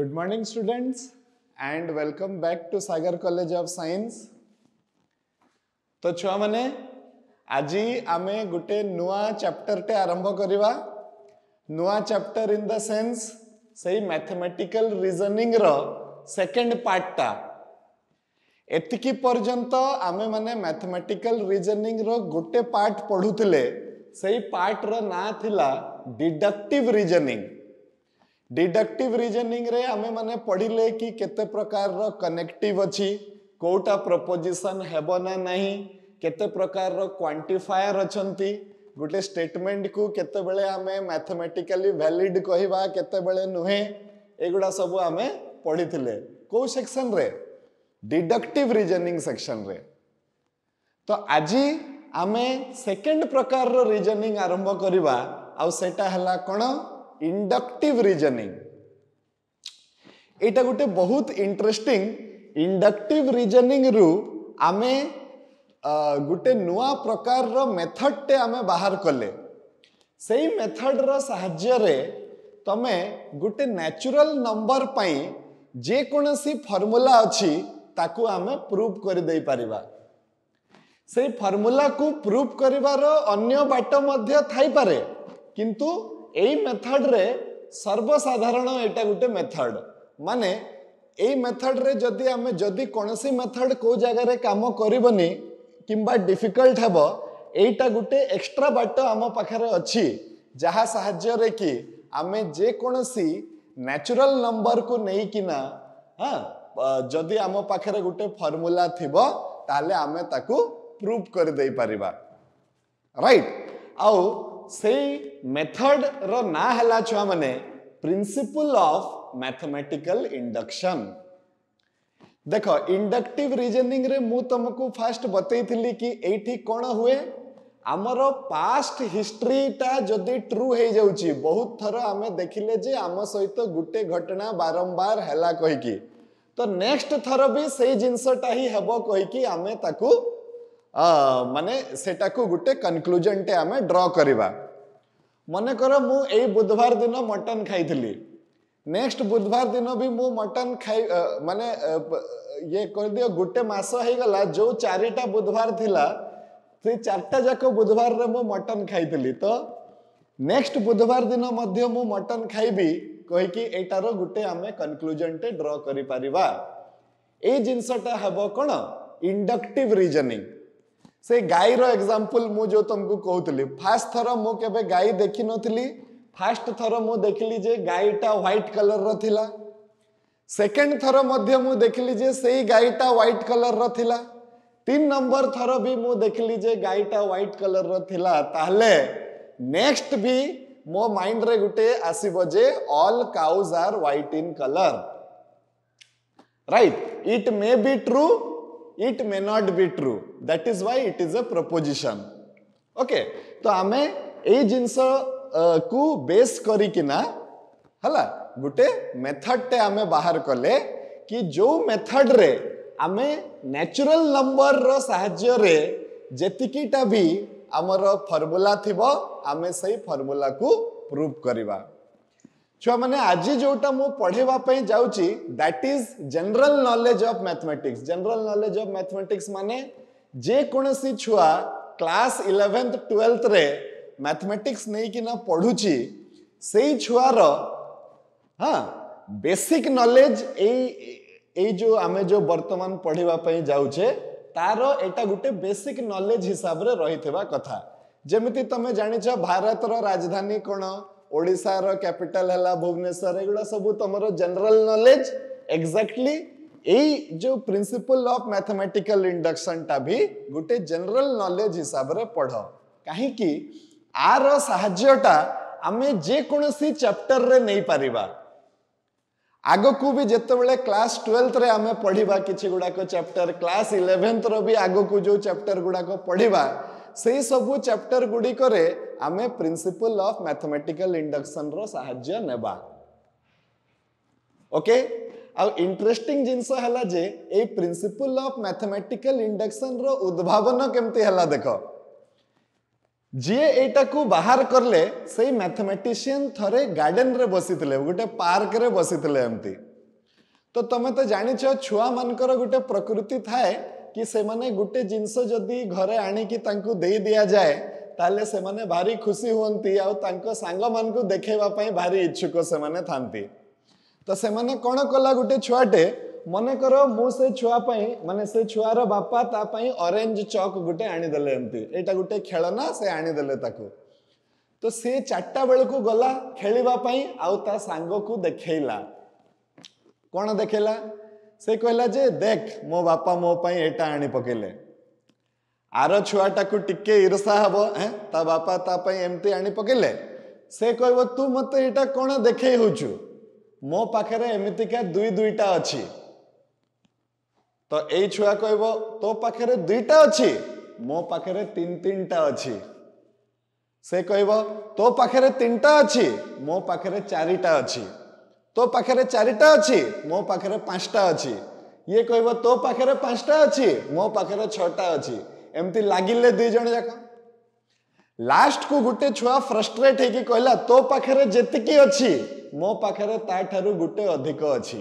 Good morning students and welcome back to Sagar College of Science. तो छुआ माने आजी आमे गुटे नुआ चैप्टर टे आरंभ करिवा. नुआ चैप्टर इन द सेंस सही मैथमेटिकल रीजनिंग रो सेकंड पार्ट टा. एतिकी पर्यंत आमे माने मैथमेटिकल रीजनिंग रो गुटे पार्ट पढुतिले. सही पार्ट रो ना थिला डिडक्टिव रीजनिंग. डिडक्टिव रीजनिंग रे आमे माने पढ़िले कि केते प्रकार रो कनेक्टिव अछि, कोटा प्रपोजिशन हेबो ना नहीं, केते प्रकार रो क्वांटिफायर अछंती, गुटे स्टेटमेंट को केते बेले आमे मैथमेटिकली वैलिड कहिबा केते बेले नुहे, एगुडा सब आमे पढ़िथिले. को सेक्शन रे? डिडक्टिव रीजनिंग सेक्शन रे. तो आजी आमे सेकंड प्रकार रो रीजनिंग आरंभ करिबा. आउ सेटा हला कोन? Inductive reasoning. एटा गुटे बहुत इंटरेस्टिंग इंडक्टिव रीजनिंग रु आमे गुटे नुआ प्रकार रो मेथड टे आमे बाहर कले. सेही मेथड रो सहाय्य रे तमे गुटे नेचुरल नंबर पई जे कोनसी फार्मूला अछि ताकू आमे प्रूव कर देई परिबा. सेही फार्मूला को प्रूव करिवारो अन्य बाट मध्य थाई पारे, किंतु एई मेथड रे सर्वसाधारण एटा गुटे मेथड. माने एई मेथड रे जदि कोनसी मेथड को जगह रे काम करिवनी किंबा डिफिकल्ट हेबो, एटा गुटे एक्स्ट्रा बाट आम पाखरे अछि जहा सहाय्य रे कि आमे जे कोनसी नेचुरल नंबर को नै किना जदि आम पाखरे गुटे फार्मूला थिबो ताले आमे ताकू प्रूव कर देई परिबा. राइट. आउ सेई मेथड रो ना हला छुआ माने प्रिंसिपल ऑफ मैथमेटिकल इंडक्शन. देखो इंडक्टिव रीजनिंग रे मु तुमको फास्ट बतई थिली कि एठी कोन हुए, हमरो पास्ट हिस्ट्री ता जदि ट्रू हे जाउची, बहुत थरो आमे देखिले जे आम सहित गुटे घटना बारंबार हला कहि कि, तो नेक्स्ट थरो भी सेई जिंसटा ही हेबो कहि कि आमे ताकू माने सेटा को गुटे कंक्लूजन टे आमे ड्रॉ करिबा. मने करो मु एई बुधवार दिन मटन खाइथिली, नेक्स्ट बुधवार दिन भी मु मटन खाइ माने ये कर दियो गुटे मास हे गला जो चारिटा बुधवार थिला से चारटा जाको बुधवार रे मु मटन खाइथिली. तो नेक्स्ट बुधवार दिन मध्य मु मटन खाइबी कहि कि एटारो गुटे आमे कंक्लूजन टे ड्रॉ करि परिबा. ए जिंसटा हेबो कोन? Inductive reasoning. से गाय रो एग्जांपल मु जो तुमको कहउतली, फास्ट थरो मु केबे गाय देखि नथिली, फास्ट थरो मु देखली जे गायटा व्हाइट कलर रो थिला, सेकंड थरो मध्य मु देखली जे सेही गायटा व्हाइट कलर रो थिला, तीन नंबर थरो भी मु देखली जे गायटा व्हाइट कलर रो थिला. ताहले नेक्स्ट भी मो माइंड रे गुटे आसीबो जे all cows are white in colour. Right. It may be true, it may not be true, that is why it is a proposition. okay, तो आमे ए जिंस को बेस करी किना हला गुटे मेथड टे आमे बाहर कले कि जो मेथड रे आमे नेचुरल नंबर रो सहाय्य रे जेतिकीटा भी हमर फार्मूला थिबो आमे सही फार्मूला को प्रूव करिबा. छुआ माने आज जोटा मु पढ़ेवा पई जाउची that is general knowledge of mathematics. General knowledge of mathematics माने जे कोनसी छुआ क्लास 11th 12th रे मैथमेटिक्स नै कि ना पढुची सेही छुआ रो बेसिक नॉलेज ए जो आमे जो वर्तमान पढ़ेवा पई जाउचे तारो एटा गुटे बेसिक नॉलेज हिसाब रे रहितबा कथा. जेमिति तमे जानिछ भारत रो राजधानी कोन, ओडिसा रो कैपिटल हला भुवनेश्वर, एगुडा सब तमरो जनरल नॉलेज. एग्जैक्टली एई जो प्रिंसिपल ऑफ मैथमेटिकल इंडक्शन टा भी गुटे जनरल नॉलेज हिसाब रे पढ़ो. काहे कि आर सहाय्यटा आमे जे कोनसी चैप्टर रे नै परिबा. आगो को भी जेतेबेले क्लास 12th रे आमे पढ़िबा किछि गुडा को चैप्टर, क्लास 11th रो भी आगो को जो चैप्टर गुडा को पढ़िबा सेही सबु चैप्टर गुडी करे आमे प्रिंसिपल ऑफ मैथमेटिकल इंडक्शन रो सहाय्य नेबा. ओके. आ इंटरेस्टिंग जिंस हला जे ए प्रिंसिपल ऑफ मैथमेटिकल इंडक्शन रो उद्भावन केमती हला देखो. जे एटा को बाहर करले सेही मैथमेटिशियन थरे गार्डन रे बसितले, गोटे पार्क रे बसितले एमती. तो तमें तो जानिछ छुआ मानकर गोटे प्रकृति थाए कि से माने गोटे जिनस जदि घरे आनिकी तांको दे दिया जाए ताले से माने भारी खुशी होंती आ तांको सांग मान को देखेबा पई भारी इच्छुक से माने थांती। तो से माने कोन कला गोटे छुआटे मने करो मु से छुआ पई माने से छुआर बापा ता पई ऑरेंज चॉक गोटे आनी देले एमती एटा गोटे खेलना से आनी देले ताको। तो से 4टा बेल को गला खेलिबा पई आ ता सांग को देखैला कौन देखेला से कहला जे देख मो बापा मो पई एटा आनी पकेले आर छुआटा को टिके ईर्षा हबो हैं ता बापा ता पई एमती आनी पकेले से कहबो तू मते एटा कोन देखै होछु मो पाखरे एमितिका दुईटा अछि। तो एई छुआ कहबो तो पाखरे 2टा अछि मो पाखरे 3टा अछि। से कहबो तो पाखरे 3टा अछि मो पाखरे 4टा अछि। तो पाखरे 4टा अछि मो पाखरे 5टा अछि। ये कहबो तो पाखरे 5टा अछि मो पाखरे 6टा अछि। एमती लागिले 2 जण जाक लास्ट को गुटे छुआ फ्रस्ट्रेट है कि कहला तो पाखरे जेतिकी अछि मो पाखरे ता ठारू गुटे अधिक अछि।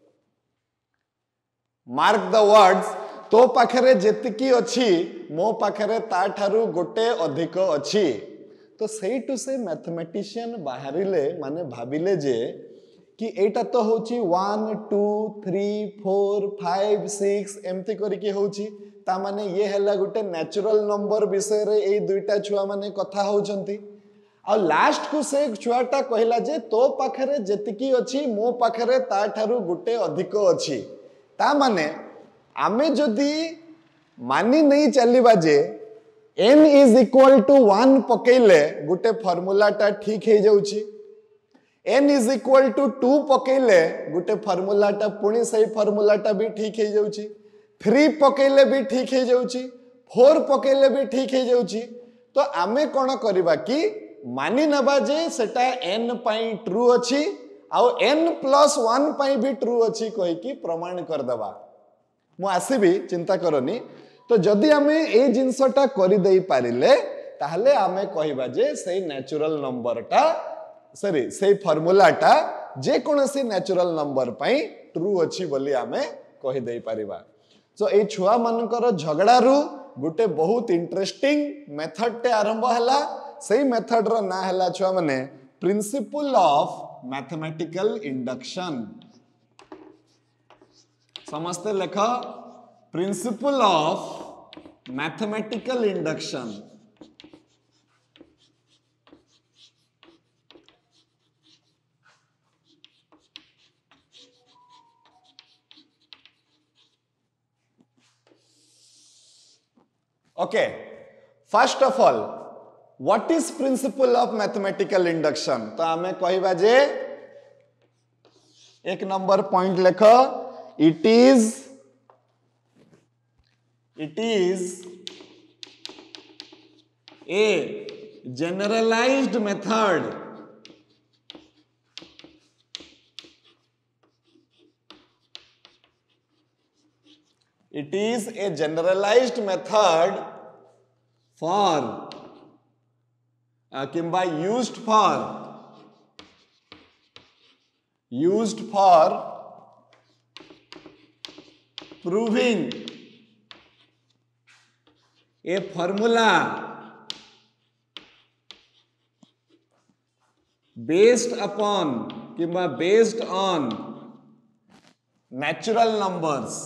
मार्क द वर्ड्स तो पाखरे जेतिकी अछि मो पाखरे ता ठारू गोटे अधिक अछि। तो सेइटू से मैथमेटिशियन बाहरिले माने भाबिले जे कि एटा तो होची 1 2 3 4 5 6 एमती करिके होची ता माने ये हैला गुटे नेचुरल नंबर विषय रे ए 2टा छुआ माने कथा होचंती। आ लास्ट को से छुआटा कहला जे तो पाखरे जेतिकी अछि मो पाखरे ता ठारू गुटे अधिक अछि। ता माने आमे जदि मानी नहीं चलिबा जे n is equal to 1 पकेले Gute formula टा ठीक हे जाउची n is equal to 2 पकेले Gute formula टा पुणी सही फार्मूला टा भी ठीक हे जाउची 3 पकेले भी ठीक हे जाउची 4 पकेले भी ठीक हे जाउची। तो आमे कोन करबा कि मानी नबा जे सेटा n पई ट्रू अछि आउ n+1 पई भी ट्रू अछि कहि कि प्रमाण कर दबा मु आसीबी चिंता करनी। तो जदि आमे ए जिंसटा करि देई पारिले ताहले आमे कहिबा जे सेही नेचुरल नंबर टा सॉरी सेही फार्मूला टा जे कोनसी नेचुरल नंबर पई ट्रू अछि बोली आमे कहि देई पारिबा। सो ए छुआ मानकर झगड़ा रु गुटे बहुत इंटरेस्टिंग मेथड टे आरंभ हला सेही मेथड रो ना हला छुआ माने प्रिंसिपल ऑफ मैथमेटिकल इंडक्शन। समझते लेख principle of mathematical induction. Okay first of all what is principle of mathematical induction. तो आमे कहिबा जे एक नंबर पॉइंट लेख it is a generalized method it is a generalized method for kimba used for proving a formula based upon kimba based on natural numbers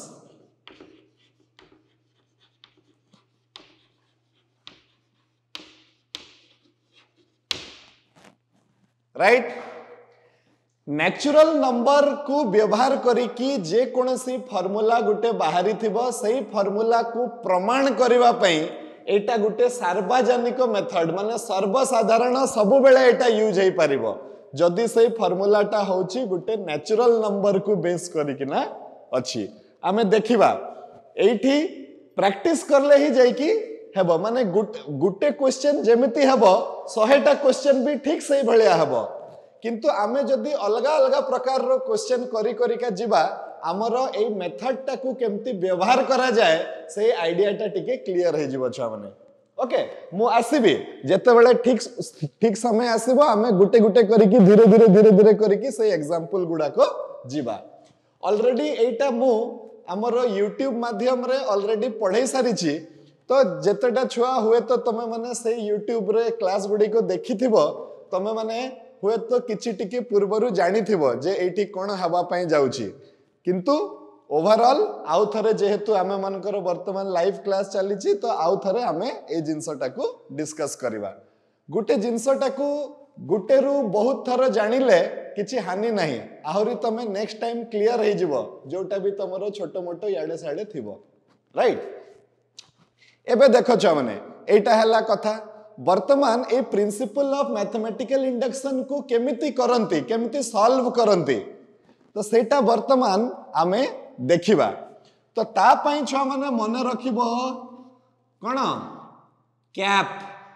right। Natural number को व्यवहार करिकी जे कोनसी फार्मूला गुटे बाहरी थिबो सही फार्मूला को प्रमाण करिवा पई एटा गुटे सार्वजनिक मेथड माने सर्वसाधारण सब बेले एटा यूज हे परिबो जदि सही फार्मूलाटा होची गुटे नेचुरल नंबर को बेस करिकिना अछि। आमे देखिबा एठी प्रैक्टिस करले ही जाई कि हेबो माने गुटे क्वेश्चन जेमिति हेबो 100टा क्वेश्चन भी ठीक सही भलिया हेबो किंतु आमे जदि अलगा अलगा प्रकार रो क्वेश्चन करी करी का जिबा हमरो ए मेथड टा को केमती व्यवहार करा जाए से आईडिया टा टिके क्लियर हे जिवो छा माने। ओके मु आसीबी जेते बेले ठीक समय आसीबो आमे गुटे गुटे करी कि धीरे धीरे करी कि से एग्जांपल गुडा को जिबा। ऑलरेडी एटा मु हमर यूट्यूब माध्यम रे ऑलरेडी पढ़ाई सारी तो जेतेटा छुआ हुए तो तमे माने से यूट्यूब रे क्लास गुडी को देखिथिबो तमे माने हुए तो किछि टिके पूर्वरु जानिथिबो जे एठी कोन हवा पई जाउची किंतु ओवरऑल आउ थरे जेहेतु आमे मानकर वर्तमान लाइव क्लास चली तो आउ थरे आमे ए जिंसटा को डिस्कस करिबा गुटे जिंसटा को गुटे रु बहुत थर जानिले किछि हानि नाही आहुरी तमे नेक्स्ट टाइम क्लियर हे जिवो जोटा भी तमरो छोटो मोटो याडे साडे थिबो राइट एबे देखो छ माने एटा हला कथा वर्तमान ए प्रिंसिपल ऑफ मैथमेटिकल इंडक्शन को केमिति करंती केमिति सॉल्व करंती तो सेटा वर्तमान आमे देखिबा तो ता पई छ माने मने रखिबो कोन cap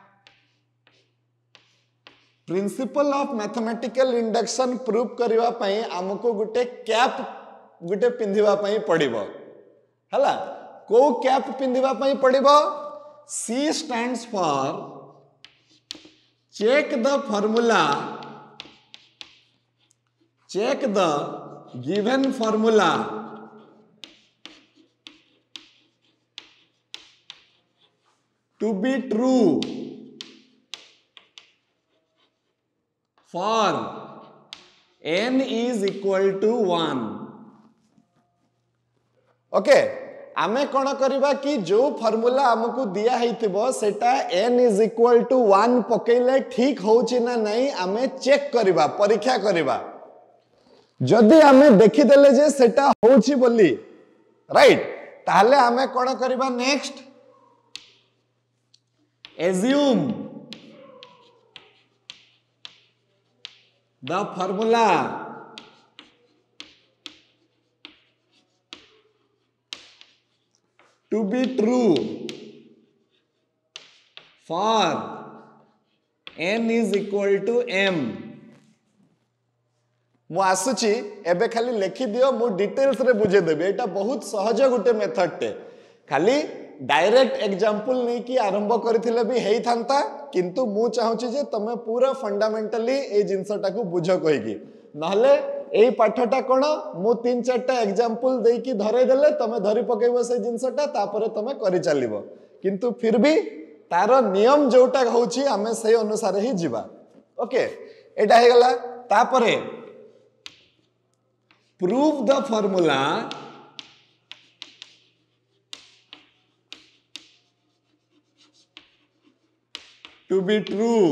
principle of mathematical induction prove करबा पई हमको गुटे कैप गुटे पिंधिबा पई पड़िबो हला को कैप पिंधिबा पई पड़िबो C stands for check the formula check the given formula to be true for n is equal to 1 okay आमे कोन करबा कि जो फार्मूला हमकु दिया हेतिबो सेटा n इज इक्वल टू 1 पकेले ठीक होची ना नहीं आमे चेक करबा परीक्षा करबा जदि आमे देखि देले जे सेटा होची बोली राइट ताले आमे कोन करबा next assume the formula to be true for n is equal to m मु आसुची एबे खाली लिखि दियो मु डिटेल्स रे बुझे देबे एटा बहुत सहज गुटे मेथड टे खाली डायरेक्ट एग्जांपल नहीं कि आरंभ करथिले भी हेई थांता किंतु मु चाहूची जे तमे पूरा फंडामेंटली ए जिंसटा को बुझो कहिकी नहले एई पाठटा कोन मु 3-4टा एग्जांपल देई कि धरे देले तमे धरि पकेबो से जिंसटा तापरे तमे करि चलिबो किंतु फिर भी तारो नियम जोटा होची हमें सही अनुसार ही जीवा ओके एटा हे गला तापरे prove the formula to be true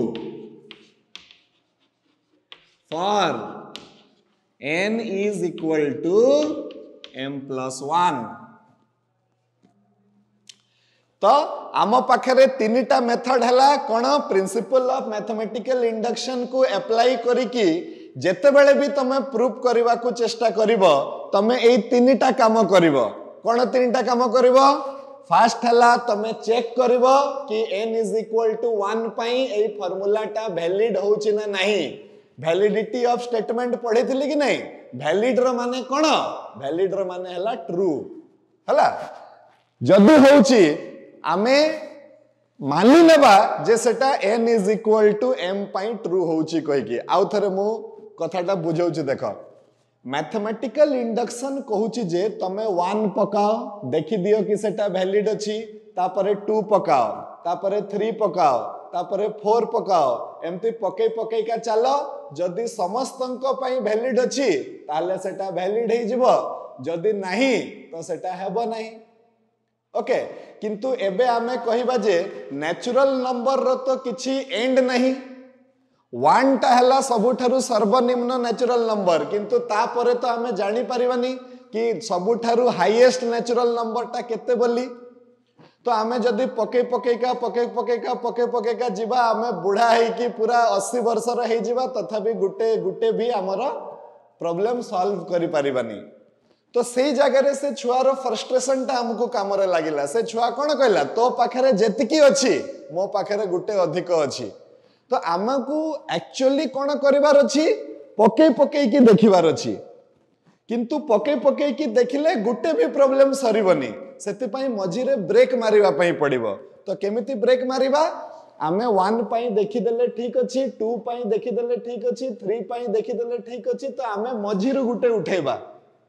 for n is equal to m plus 1 तो आम पाखरे तीनटा मेथड हला कोन प्रिंसिपल ऑफ मैथमेटिकल इंडक्शन को अप्लाई करिकी जेते बेले भी तमे प्रूव करबा को चेष्टा करिवो तमे एई तीनटा काम करिवो कोन तीनटा काम करिवो फर्स्ट हला तमे चेक करिवो कि n इज इक्वल टू 1 पई एई फार्मूला टा वैलिड होची ना नाही वैलिडिटी ऑफ स्टेटमेंट पढिथिली कि नाही वैलिड रो माने कोन वैलिड रो माने हला ट्रू हला जदि होची आमे मानि लेबा जे सेटा n is equal to m पई ट्रू होची कहि कि आउ थरे मु कथाटा बुझौची देखो मैथमेटिकल इंडक्शन कहूची जे तमे 1 पकाओ देखि दियो कि सेटा वैलिड अछि तापरे 2 पकाओ तापरे 3 पकाओ तापरे 4 पकाओ एमती पके पके का चलो जदि समस्तंक पई वैलिड अछि ताले सेटा वैलिड हे जिवो जदि नाही तो सेटा हेबो नाही ओके किंतु एबे आमे कहिबा जे नेचुरल नंबर रो तो किछि एंड नहीं 1 टा हला सबुठारु सर्वनिम्न नेचुरल नंबर किंतु ता परे तो आमे जानि परिबानी कि सबुठारु हाईएस्ट नेचुरल नंबर टा केते बोली तो आमे जदी पके पके का जीवा आमे बुढ़ा है कि पूरा 80 वर्ष रा हे जीवा तथापि गुटे भी हमर प्रॉब्लम सॉल्व करि परिबानी तो सेई जगह रे से छुआर फ्रस्ट्रेशन टा हमको काम रे लागिला से छुआ कोन कहला तो पाखरे जेतिकी अछि मो पाखरे गुटे अधिक अछि तो हमको एक्चुअली कोन करिवार अछि पके की देखिवार अछि किंतु पके की देखिले गुटे भी प्रॉब्लम सरीबनी सेति पई मझी रे ब्रेक मारिबा पई पड़िबो तो केमिति ब्रेक मारिबा आमे 1 पई देखि देले ठीक अछि 2 पई देखि देले ठीक अछि 3 पई देखि देले ठीक अछि तो आमे मझी रे गुटे उठेबा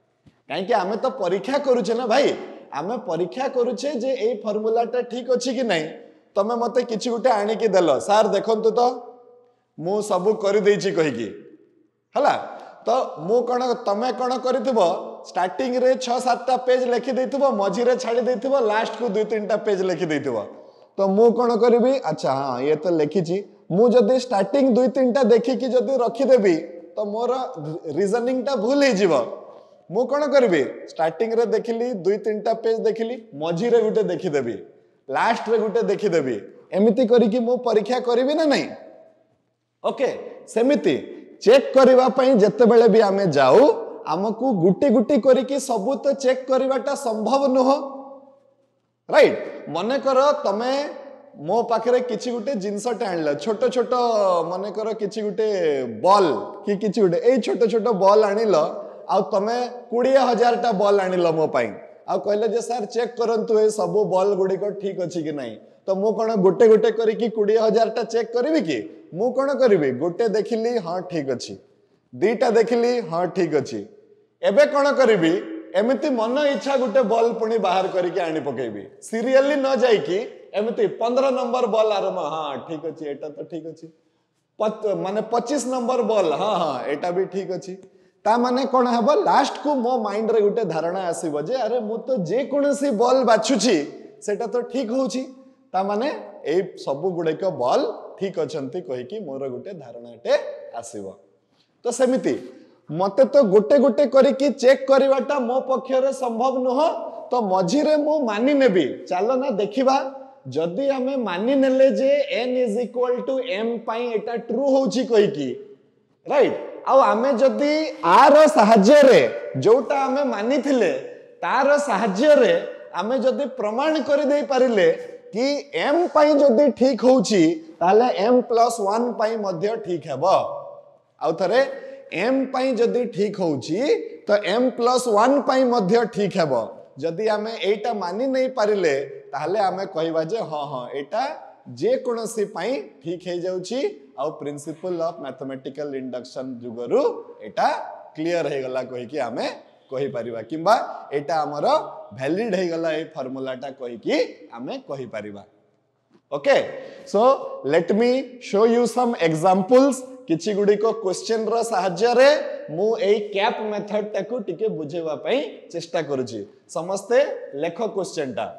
कहीं आमे तो परीक्षा करूचे ना भाई, आमे परीक्षा करूचे जे ए फॉर्मूलाटा ठीक अच्छी कि नहीं। तमे मते किछि गुटे आनी कि देलो सार देखंतु तो मु सबु करि देछि कहिकी हला, तो मु कोन तमे कोन करितबो स्टार्टिंग रे 6-7टा पेज लिखि देइतबो, मझी रे छाडी देइतबो, लास्ट को 2-3टा पेज लिखि देइतबो। तो मु कोन करिवि, अच्छा हाँ ये तो लिखिछि, मु जदी स्टार्टिंग 2-3टा देखि कि जदी रखि देबी तो मोर रीजनिंग टा भूल हे जिवो। मु कोन करिवि स्टार्टिंग रे देखिली 2-3टा पेज देखिली, मझी रे गुटे देखि देबी, लास्ट रे गुटे देखि देबी, एमिति करी कि मु परीक्षा करिवि ना नहीं। ओके सेमिति चेक करबा पई जते बेले भी आमे जाऊ हमकु गुटी गुटी करी कि सबु तो चेक करबाटा संभव नुह, राइट। मने करो तमे मो पाखरे किछि गुटे जिंसटा आनला, छोटो छोटो मने करो किछि गुटे बॉल कि किछि गुटे ए छोटो छोटो बॉल आनिलो, आ तमे 20,000 टा बॉल आनिलो मो पई, आ कहले जे सर चेक करंतु ए सब बॉल गुडी को ठीक अछि कि नहीं। तो मु कोन गोटे गोटे करी कि 20,000 टा चेक करबी कि मु कोन करबी, गोटे देखिली हाँ ठीक अछि, 2टा देखिली हाँ ठीक अछि, एबे कोन करबी एमिति मन इच्छा गुटे बॉल पुणी बाहर करके आनी पकेबी, सीरियली न जाई कि एमिति 15 नंबर बॉल आरम हाँ ठीक अछि, एटा तो ठीक अछि, माने 25 नंबर बॉल हाँ हाँ एटा भी ठीक अछि। ता माने कोन हबो लास्ट को मो माइंड रे गुटे धारणा आसीबो जे अरे मु तो जे कोनसी बॉल बाछुछि सेटा तो ठीक होउछि, ता माने ए सब गुडे को बॉल ठीक अछंती कहि कि मोर गुटे धारणाटे आसीबो। तो सेमिति मते तो गोटे गोटे करी कि चेक करवाटा मो पक्षरे संभव नुह, तो मझिरे मु मानि नेबी, चलो ना देखिबा जदि हमें मानि नेले जे n = m पई एटा ट्रू होउची कहि कि, राइट। आ आमे जदि आर साहाय्य रे जोटा आमे मानि थिले तार साहाय्य रे आमे जदि प्रमाण करि देई परिले कि m पई जदि ठीक होउची ताले m+1 पई मध्य ठीक हेबो, आ थरे m पई जदि ठीक होउची तो m+1 पई मध्य ठीक हेबो। जदि आमे एटा मानि नहीं पारिले ताहले आमे कहिबा जे हाँ हाँ एटा जे कोनसी पई ठीक हे जाउची, आ प्रिंसिपल ऑफ मैथमेटिकल इंडक्शन जुगरु एटा क्लियर हे गला कहि कि आमे कहि परिबा, किबा एटा हमर वैलिड हे गला ए फार्मूलाटा कहि कि आमे कहि परिबा। Okay so let me show you some examples, किछि गुडी को क्वेश्चन रो सहाय्य रे मु ए कैप मेथड टाकू टिके बुझेबा पई चेष्टा करूची। समस्ते लेखो क्वेश्चन टा।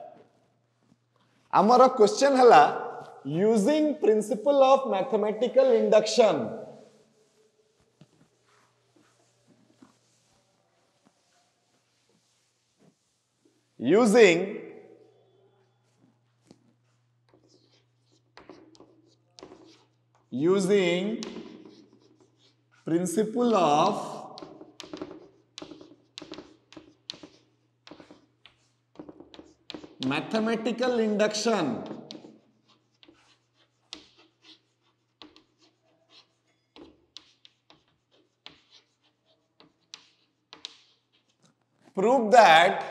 हमर क्वेश्चन हला using principle of mathematical induction, using principle of mathematical induction, prove that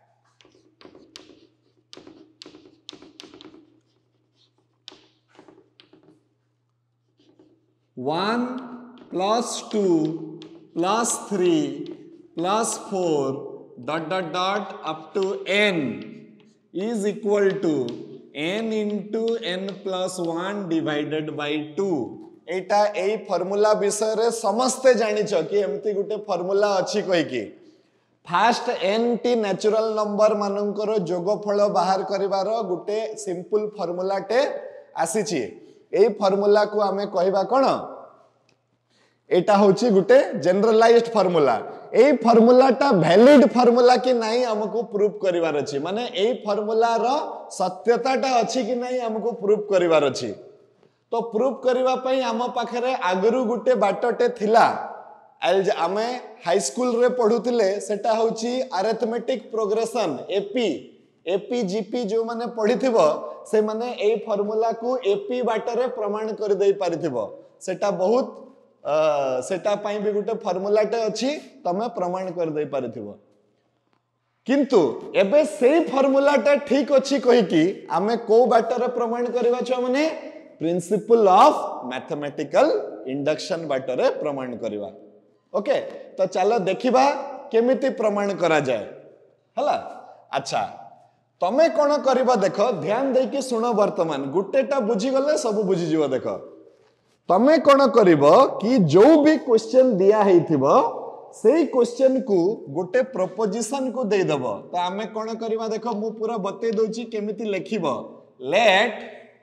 1 + 2 + 3 + 4 ... up to n is equal to n into n+1 divided by 2। Etah a formula विषय रे समस्ते जानिछ कि एमती गुटे फॉर्मूला अछि कहि कि फास्ट n टी नेचुरल नंबर मानकर जोगफल बाहर करिवार गुटे सिंपल फॉर्मूला टे आसीछि। ए फॉर्मूला को आमे कहिबा कोन, एटा होछि गुटे जनरलाइज्ड फॉर्मूला। ए फॉर्मूला टा वैलिड फॉर्मूला कि नाही हमको प्रूफ करिवार अछि, माने ए फॉर्मूला रो सत्यता टा अछि कि नाही हमको प्रूफ करिवार अछि। तो प्रूफ करबा पई हम पाखरे आगरु गुटे बाटटे थिला, आमे हाई स्कूल रे पढुतिले, सेटा होछि अरिथमेटिक प्रोग्रेशन एपी जीपी जो माने पढिथिबो से माने ए फॉर्मूला को एपी बाटरे प्रमाण कर देई पारिथिबो। सेटा बहुत सेटा पई भी गुटे फॉर्मूला टे अछि, तमे प्रमाण कर देई पारिथिबो। किंतु एबे सेही फॉर्मूला टा ठीक अछि कहि कि आमे को बाटरे प्रमाण करबा छ, माने प्रिंसिपल ऑफ मैथमेटिकल इंडक्शन बाटरे प्रमाण करबा। ओके तो चलो देखिबा केमिति प्रमाण करा जाए हला। अच्छा तमे कौन करिबा देख ध्यान दे कि सुनो वर्तमान गुटेटा बुझी गले सब बुझी जीव देख तमे कौन करिबो कि जो भी क्वेश्चन दिया हेइथिबो सेही क्वेश्चन को गोटे प्रपोजिशन को दे दबो तो आमे कौन करिबा देख मु पूरा बते दोची केमिति लिखिबो let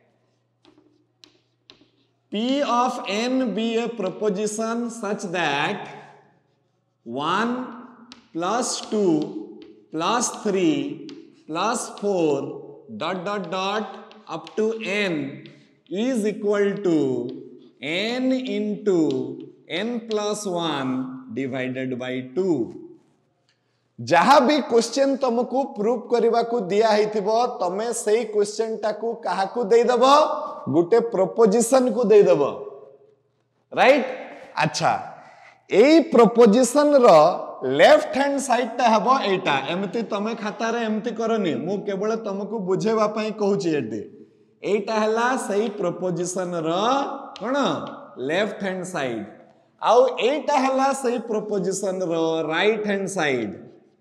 P of n be a proposition such that 1 plus 2 plus 3 plus 4 dot dot dot up to n is equal to n into n plus 1 divided by 2। जहाँ भी क्वेश्चन तुमको प्रूव करने को दिया है तमे से क्वेश्चन टाकू कहा को दे दबो गुटे प्रपोजिशन को दे दबो राइट। अच्छा एई प्रपोजिशन रो लेफ्ट हैंड साइड टा हबो एटा एमती तमे खाता रे एमती करनी मु केवल तुमको बुझेबा पई कहूची एटी एटा हला सही प्रपोजिशन रो कोन लेफ्ट हैंड साइड आउ एटा हला सही प्रपोजिशन रो राइट हैंड साइड।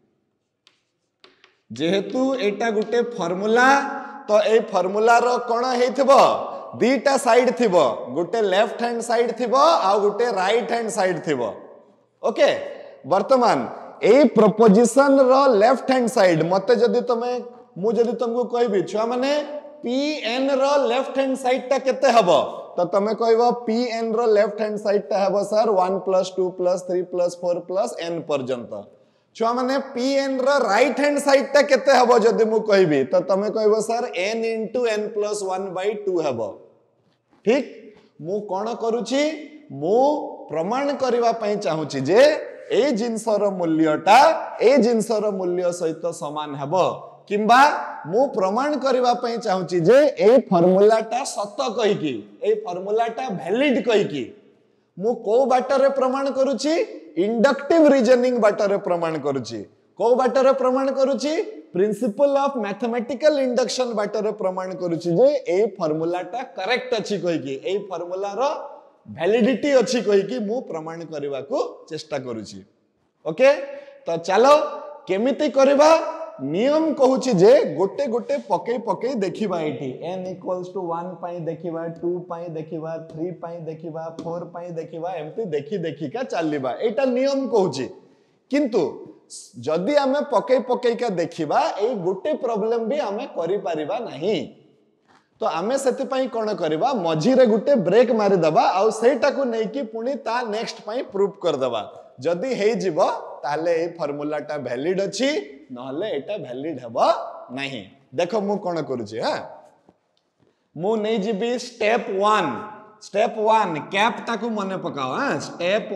जेहेतु एटा गुटे फॉर्मूला तो a formula row cone हेइथिबो दीटा side थिबो गुटे लेफ्ट हैंड साइड थिबो आ गुटे राइट हैंड साइड थिबो ओके। वर्तमान ए प्रपोजिशन रो लेफ्ट हैंड साइड मते जदी तमे मु जदी तुमको कहबी छुआ माने pn रो लेफ्ट हैंड साइड ता केते हबो तो तमे कहबो pn रो लेफ्ट हैंड साइड ता हबो सर 1 + 2 + 3 + 4 + n पर्यंत। छुआ माने pn रो राइट हैंड साइड ता केते हबो जदी मु कहबी तो तमे कहबो सर n * n + 1/2 हबो ठीक। मु कोन करूची मु प्रमाण करबा पई चाहूची जे ए जिंसर मूल्यटा ए जिंसर मूल्य सहित समान हबो किंबा मु प्रमाण करबा पई चाहूची जे ए फार्मूलाटा सत कहि की ए फार्मूलाटा वैलिड कहि की मु को बाटरे प्रमाण करूची इंडक्टिव रीजनिंग बाटरे प्रमाण करूची को बाटरे प्रमाण करूची प्रिंसिपल ऑफ मैथमेटिकल इंडक्शन बाटरे प्रमाण करूची जे ए फार्मूलाटा करेक्ट अछि कहि की ए फार्मूला रो वैलिडिटी अछि कहि की मु प्रमाण करबा को चेष्टा करूची ओके। तो चलो केमिति करबा नियम कहूची जे गोटे गोटे पकई पकई देखिबा एठी n = 1 पई देखिबा 2 पई देखिबा 3 पई देखिबा 4 पई देखिबा एमती देखि देखि का चलीबा एटा नियम कहूची। किंतु जदि आमे पकई पकई का देखिबा ए गोटे प्रॉब्लम भी आमे करि परिबा नहीं तो आमे सेति पई कोन करबा मझी रे गोटे ब्रेक मारि दबा आ सेटा को नै कि पुनी ता नेक्स्ट पई प्रूफ कर दबा जदि हे जीवो ताले ए फार्मूला टा वैलिड अछि नहले एटा वैलिड हेबो नहीं। देखो मु कोन करूची हां मु नै जीबी स्टेप 1 कैप टाकू मने पकाओ हां स्टेप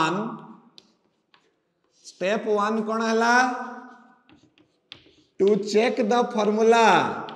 1 कोन हला to check the formula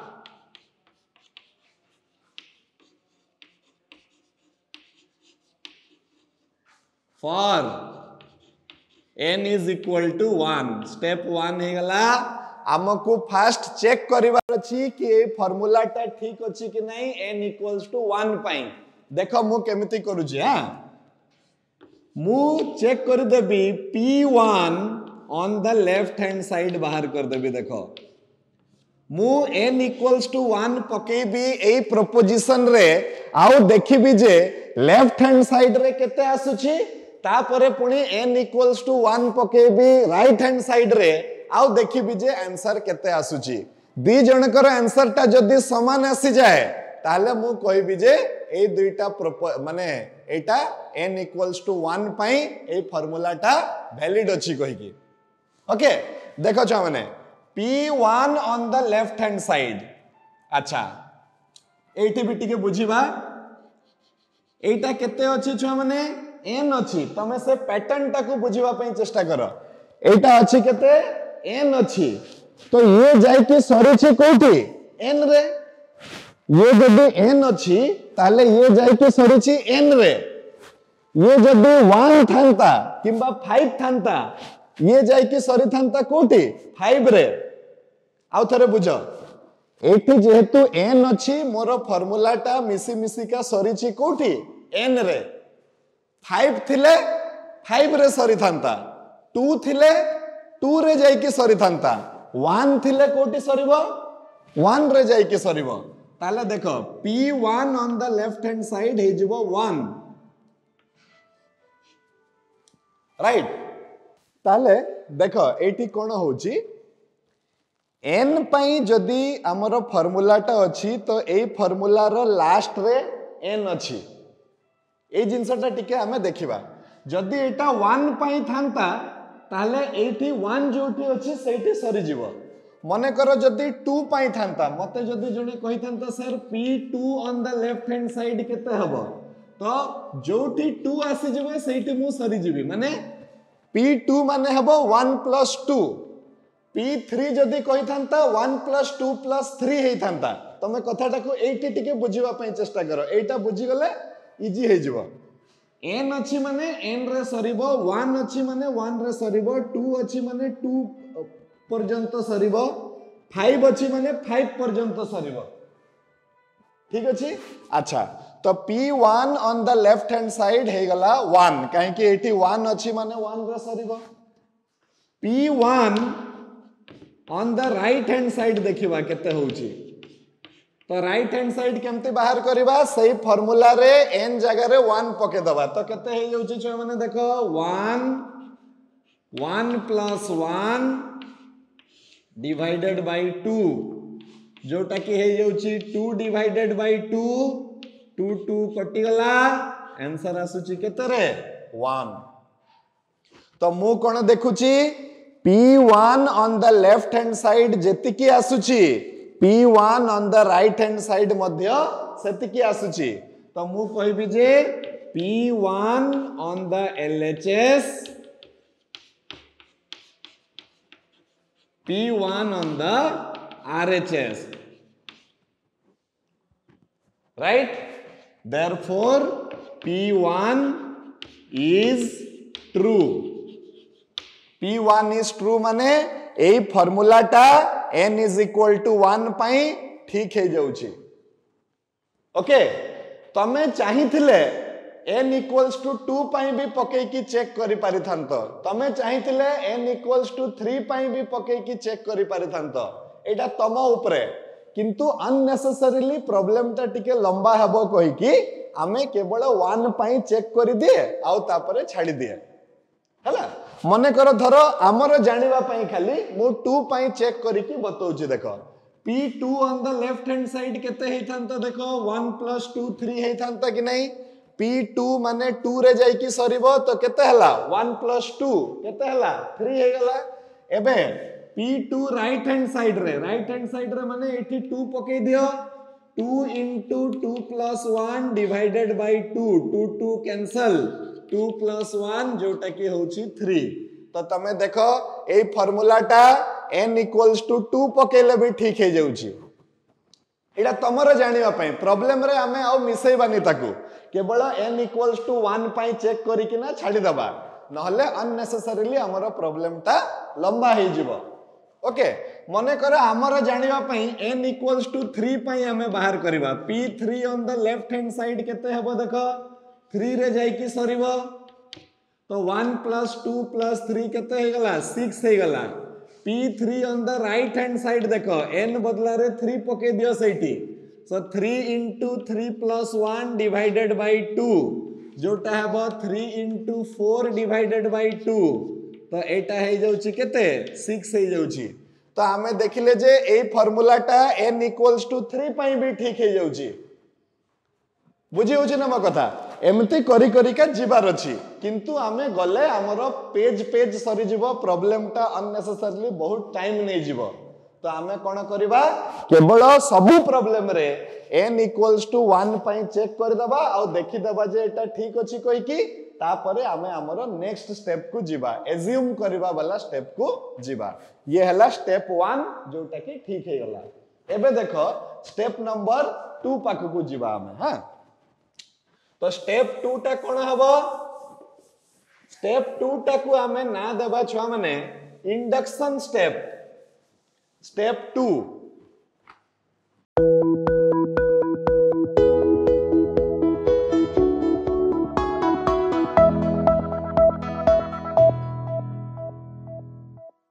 for n is equal to 1 step 1 हे गला हमको फर्स्ट चेक करिवार अछि कि ए फार्मूला टा ठीक अछि कि नहीं n = 1 पई देखो मु केमिति करूची हां मु चेक कर देबी p1 on the left hand side बाहर कर देबी देखो मु n = 1 पकेबी ए प्रोपोजिशन रे आउ देखिबी जे लेफ्ट हैंड साइड रे केते आसुची तापरे पुनी n = 1 पकेबी राइट हैंड साइड रे आउ देखिबी जे आंसर केते आसुची दी जनकर आंसर टा जदी समान आसी जाए ताले मु कहबी जे ए दुईटा माने एटा n = 1 पई ए फार्मूला टा वैलिड अछि कहि की ओके। देखो छ माने p1 on the left hand side अच्छा एठी भी टिके बुझीबा एटा केते अछि छ माने n अछि तमे से पैटर्न टा को बुझीबा पई चेष्टा करो एटा अछि केते n अछि तो ये जाय कि सरी छी कोठी n रे ये जदी n अछि ताले ये जाय कि सरी छी n रे ये जदी 1 थांता किंबा 5 थांता ये जाय कि सरी थांता कोठी 5 रे आउ थरे बुझो एठी जेहेतु n अछि मोर फार्मूला टा मिसी मिसी का सरी छी कोठी n रे 5 थिले 5 रे सरी थांता 2 थिले 2 रे जाई कि सरी थांता 1 थिले कोटी सरीबो 1 रे जाई कि सरीबो ताले देखो P1 on the left hand side हे जिवो 1 राइट ताले देखो एठी कोन होची n पई जदी हमर फार्मूलाटा अछि तो एई फार्मूला रो लास्ट रे n अछि ए जिनसटा टिके हमें देखिबा जदी एटा 1 पई थांता ताले एठी 1 जोठी अछि सेठी सरी जीवो मने करो जदी 2 पई थांता मते जदी जने कहि थांता sir P2 on the left hand side केते हबो तो जोठी 2 आसी जीवो सेठी मु सरी जीवी माने P2 माने हबो 1 + 2 P3 जदी कहि थांता 1 + 2 + 3 हेई थांता तमे कथाटा को एठी टिके बुझिबा पई चेष्टा करो एटा बुझी गले इजी हे जीवो n अछि माने n रे सरीबो 1 अछि माने 1 रे सरीबो 2 अछि माने 2 पर्यंत सरीबो 5 अछि माने 5 पर्यंत सरीबो ठीक अछि अच्छा तो P1 on the left hand side हे गला 1 काहे कि एठी 1 अछि माने 1 रे सरीबो P1 on the right hand side देखिबा केते होउची तो राइट हैंड साइड केमती बाहर करबा सही फार्मूला रे n जगह रे 1 पके दबा तो केते हे जाउची छ माने देखो 1 1 + 1 डिवाइडेड बाय 2 जोटा की हे जाउची 2 डिवाइडेड बाय 2 2 2 कटि गला आंसर आसुची केते रे 1 तो मु कोन देखुची P1 on the left hand side जेतिकी आसुची P1 on the right hand side मध्य सेतिकी आसुची तो मु कहबी जे P1 on the LHS P1 on the RHS right therefore P1 is true P1 is true माने एई फार्मूलाटा n is equal to 1 पाई ठीक है जाउची ओके तमे चाहिथिले n equals to 2 पाई भी पके की चेक करि पारि थांतो तमे चाहिथिले n equals to 3 पाई भी पके की चेक करि पारि थांतो एटा तम ऊपरे किंतु अननेसेसरीली प्रॉब्लम ता टिके लंबा हबो कहि की आमे केवल 1 पाई चेक करि दिए आउ तापरे छाडी दिए हला मने करो धरो हमर जानिबा पई खाली मु 2 पई चेक करी की बतौची देखो P2 on the left hand side केते हे थांता देखो 1 + 2 3 हे थांता कि नहीं P2 माने 2 रे जाई की सरीबो तो केते हला 1 + 2 केते हला 3 हे गला एबे P2 राइट हैंड साइड रे माने एठी 2 पके दियो 2 * 2 + 1 डिवाइडेड बाय 2 2 2 कैंसल 2 + 1 जोटा की होची 3 तो तमे देखो ए फार्मूलाटा n = 2 पकेले भी ठीक हे जाउची एडा तमरो जानिबा पई प्रॉब्लम रे हमें आ मिसैबानी ताकू केवल n = 1 पई चेक करी कि ना छाडी दबा नहले अननेसेसरीली हमरो प्रॉब्लम ता लंबा हे जिवो ओके मने करे हमरो जानिबा पई n = 3 पई हमें बाहर करबा P3 on the left hand side केते हेबो देखो 3 रे जाई की सरीबो तो 1 + 2 + 3 केते हे गला 6 हे गला P3 on the right hand side देखो n बदला रे 3 पके दियो सेठी सो 3 * 3 + 1 डिवाइडेड बाय 2 जोटा हेबो 3 * 4 डिवाइडेड बाय 2 तो एटा हे जाउची केते 6 हे जाउची तो हमें देखिले जे ए फार्मूलाटा n = 3 पई भी ठीक हे जाउची बुझी होची ना म कथा एमती करी करी का जीवार अछि किंतु आमे गले हमरो पेज सरी जीवो प्रॉब्लम ता अननेसेसरीली बहुत टाइम नै जीवो तो आमे कोन करबा केवल सब प्रॉब्लम रे n = 1 पई चेक कर दबा आ देखि दबा जे एटा ठीक अछि कहि की तापरे आमे हमरो नेक्स्ट स्टेप को जीवा एज्यूम करबा वाला स्टेप को जीवा ये हला स्टेप 1 जोटा की ठीक हे गला एबे देखो स्टेप नंबर 2 पाक को जीवा हमें हां तो स्टेप 2 टा कोन हबो स्टेप 2 टा को हमें ना देबा छुआ माने इंडक्शन स्टेप 2